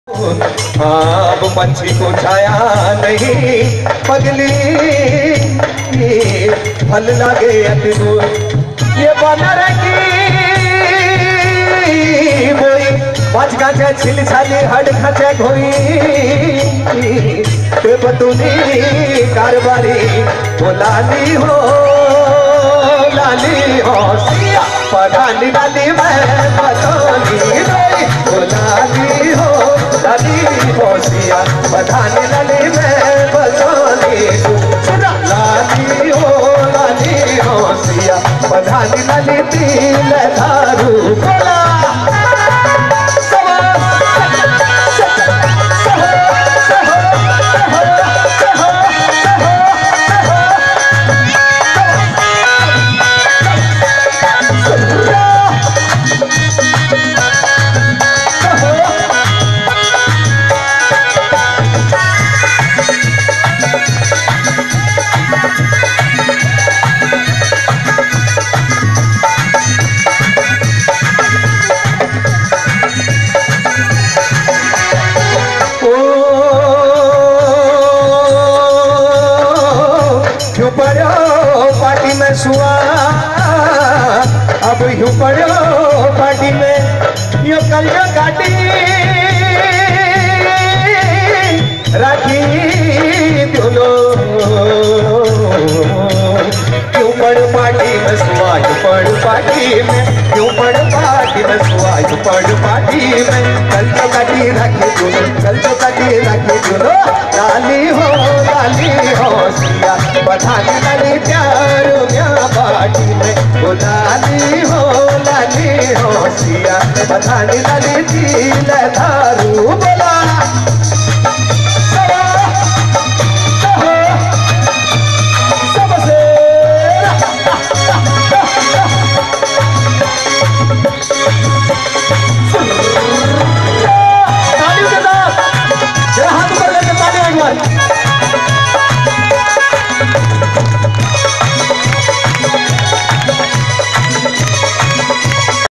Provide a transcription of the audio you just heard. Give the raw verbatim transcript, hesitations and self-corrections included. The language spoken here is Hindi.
अब पंछी को छाया नहीं पगली फल लागे अति दूर ये बानर की बोई पाँच गाचे छिल छाली हड खाचे घोई ते बतूनी कारबारी वो लाली हो लाली हो सिया पधानी लाली मैं बतौनी रोई वो लाली हो लाली हो सिया पधानी लाली मैं बतौनी लाली हो लाली हो सिया पधानी लाली तिल दारू बोला सुआ अब यूं पड़ो पार्टी में यो कल जो काटी राखी दोनों क्यों पड़ पार्टी में सुआ यू पड़ पार्टी में क्यों पड़ पार्टी में सुआ यू पड़ पार्टी में कल जो काटी राखी दोनों कल जो काटी राखी दोनों लाली हो लाली हो सिया बधानी लाली प्यार पार्टी में वो लाली हो लाली हो सिया बधानी लाली तिल दारू।